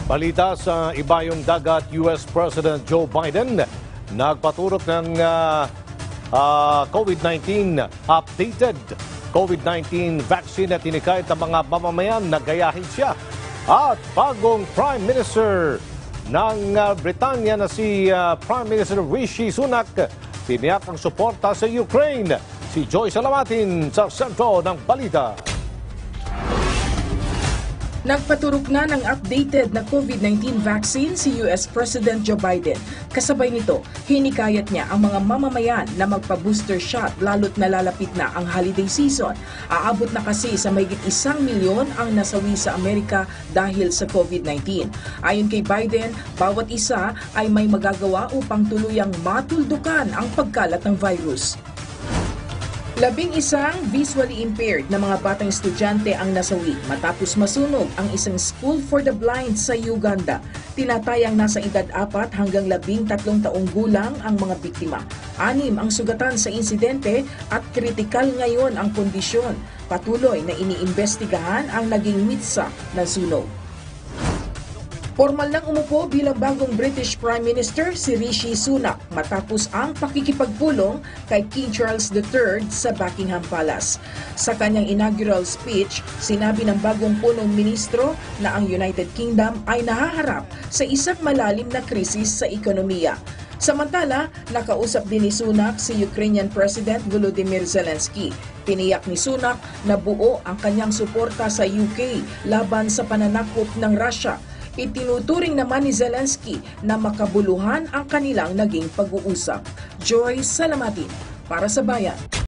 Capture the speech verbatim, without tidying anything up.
Balita sa ibayong dagat, U S President Joe Biden nagpaturok ng uh, uh, COVID nineteen updated COVID nineteen vaccine at tinikayat ng mga mamamayan na gayahin siya. At bagong Prime Minister ng uh, Britanya na si uh, Prime Minister Rishi Sunak tiniyak ang suporta sa Ukraine. Si Joy Salamatin sa sentro ng balita. Nagpaturok na ng updated na COVID nineteen vaccine si U S President Joe Biden. Kasabay nito, hinikayat niya ang mga mamamayan na magpa-booster shot lalo't nalalapit na ang holiday season. Aabot na kasi sa mahigit isang milyon ang nasawi sa Amerika dahil sa COVID nineteen. Ayon kay Biden, bawat isa ay may magagawa upang tuluyang matuldukan ang pagkalat ng virus. Labing isang visually impaired na mga batang estudyante ang nasawi matapos masunog ang isang school for the blind sa Uganda. Tinatayang nasa edad apat hanggang labing tatlong taong gulang ang mga biktima. Anim ang sugatan sa insidente at kritikal ngayon ang kondisyon. Patuloy na iniimbestigahan ang naging mitsa ng sunog. Formal nang umupo bilang bagong British Prime Minister si Rishi Sunak matapos ang pakikipagpulong kay King Charles the third sa Buckingham Palace. Sa kanyang inaugural speech, sinabi ng bagong punong ministro na ang United Kingdom ay nahaharap sa isang malalim na krisis sa ekonomiya. Samantala, nakausap din ni Sunak si Ukrainian President Volodymyr Zelensky. Tiniyak ni Sunak na buo ang kanyang suporta sa U K laban sa pananakop ng Russia. Itinuturing naman ni Zelensky na makabuluhan ang kanilang naging pag-uusap. Joy Salamatin para sa Bayan.